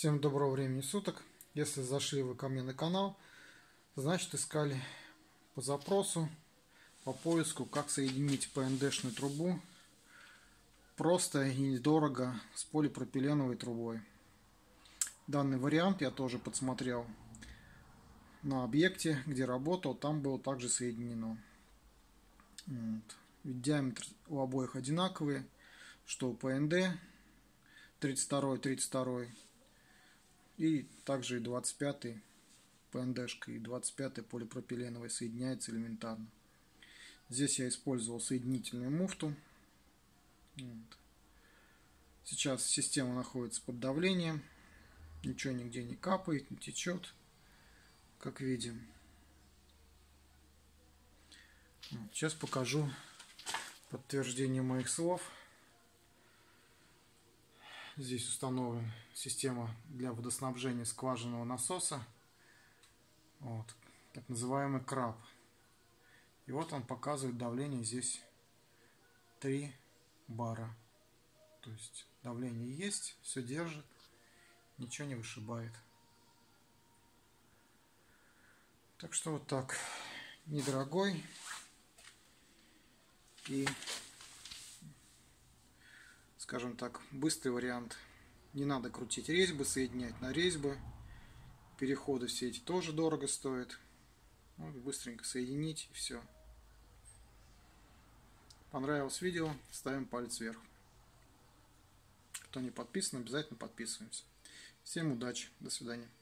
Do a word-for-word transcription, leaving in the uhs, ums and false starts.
Всем доброго времени суток. Если зашли вы ко мне на канал, значит искали по запросу, по поиску, как соединить пэ эн дэ-шную трубу просто и недорого с полипропиленовой трубой. Данный вариант я тоже подсмотрел на объекте, где работал, там было также соединено. Вот. Ведь диаметр у обоих одинаковые, что у пэ эн дэ тридцать два тридцать два и также и двадцать пятый пэ эн дэ-шка и двадцать пятый полипропиленовый соединяется элементарно. Здесь я использовал соединительную муфту. Вот. Сейчас система находится под давлением, ничего нигде не капает, не течет, как видим. Вот. Сейчас покажу подтверждение моих слов. Здесь установлена система для водоснабжения скважинного насоса, вот, так называемый краб. И вот он показывает давление здесь три бара. То есть давление есть, все держит, ничего не вышибает. Так что вот так, недорогой и, скажем так, быстрый вариант. Не надо крутить резьбы, соединять на резьбы. Переходы все эти тоже дорого стоят. Вот, быстренько соединить и все. Понравилось видео, ставим палец вверх. Кто не подписан, обязательно подписываемся. Всем удачи, до свидания.